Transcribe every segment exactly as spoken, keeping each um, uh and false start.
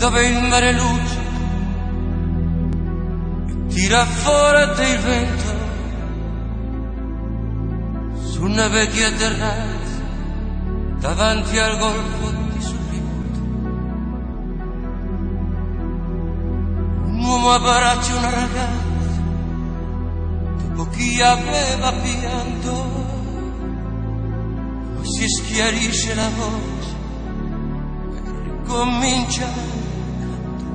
dove il mare luce e tira fuori del vento su una vecchia terrazza davanti al golfo di Sorrento. Un uomo abbraccia una ragazza dopo chi aveva pianto, poi si schiarisce la voce e ricomincia il canto.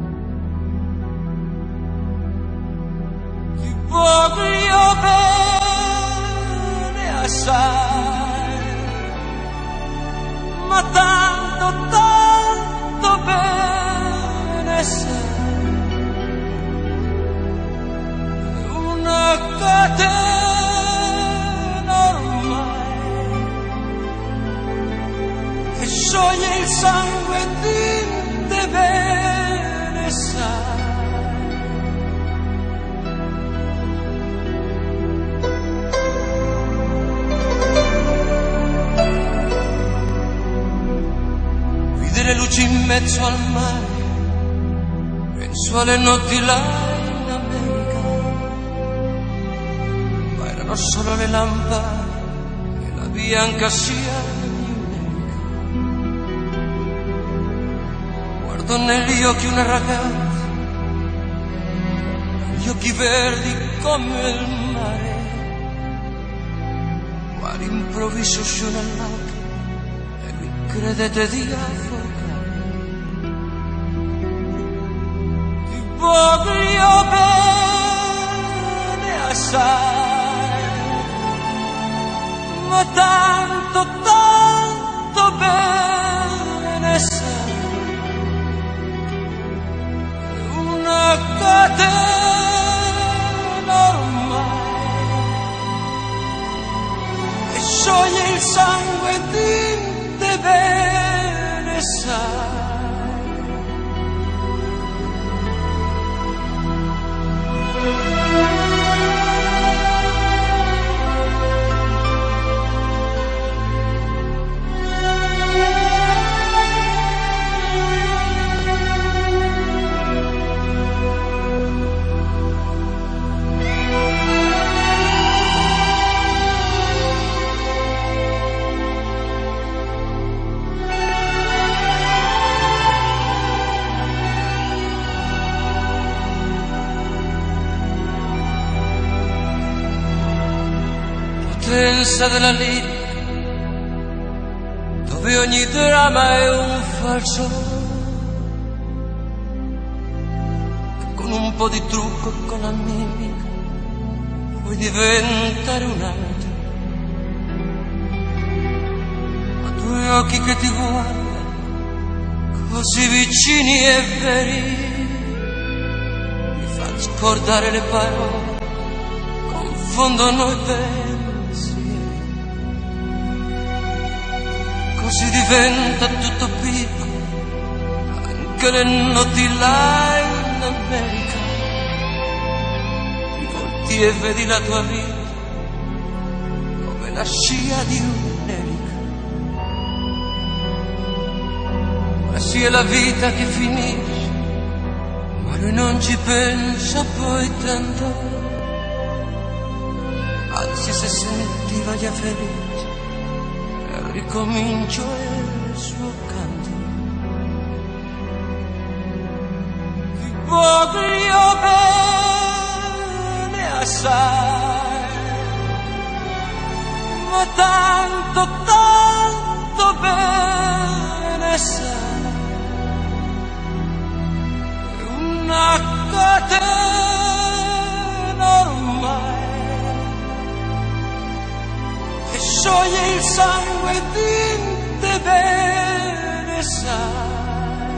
Ti voglio bene assai, ma tanto, tanto bene sai, una catena ormai che scioglie il sangue di te bene sai. Le luci in mezzo al mare, penso alle notti là in America, ma erano solo le lampade e la bianca scia di un'erica. Guardo negli occhi una ragazza, gli occhi verdi come il mare, quale improvviso sciò nell'altro e mi credete di affogare. Voglio bene assai, ma tanto, tanto bene sai, una catena ormai che scioglie il sangue di te bene sai. Potenza della lirica, dove ogni dramma è un falso, che con un po' di trucco e con la mimica puoi diventare un altro. Ma due occhi che ti guardano così vicini e veri mi fanno scordare le parole, confondono i veri. Così diventa tutto piccolo, anche le notti là in America. Ti volti e vedi la tua vita come la scia di un'erica. Ma sì, è la vita che finisce, ma lui non ci pensa poi tanto. Anzi, se sentiva già felice, ricomincio il suo canto. Ti voglio bene assai, ma tanto, tanto bene sai, una catena ormai che scioglie il sangue di te bene sai.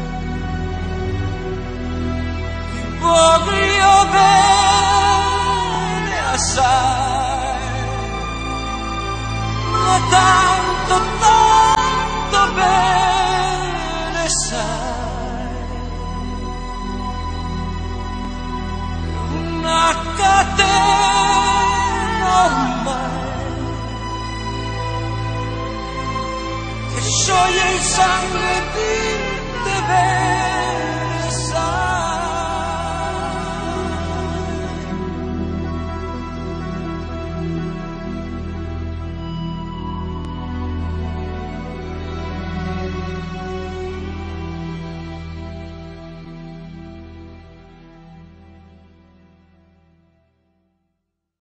Ti voglio bene assai, ma tanto, tanto bene sai, una catena ormai che scioglie il sangue di te bene.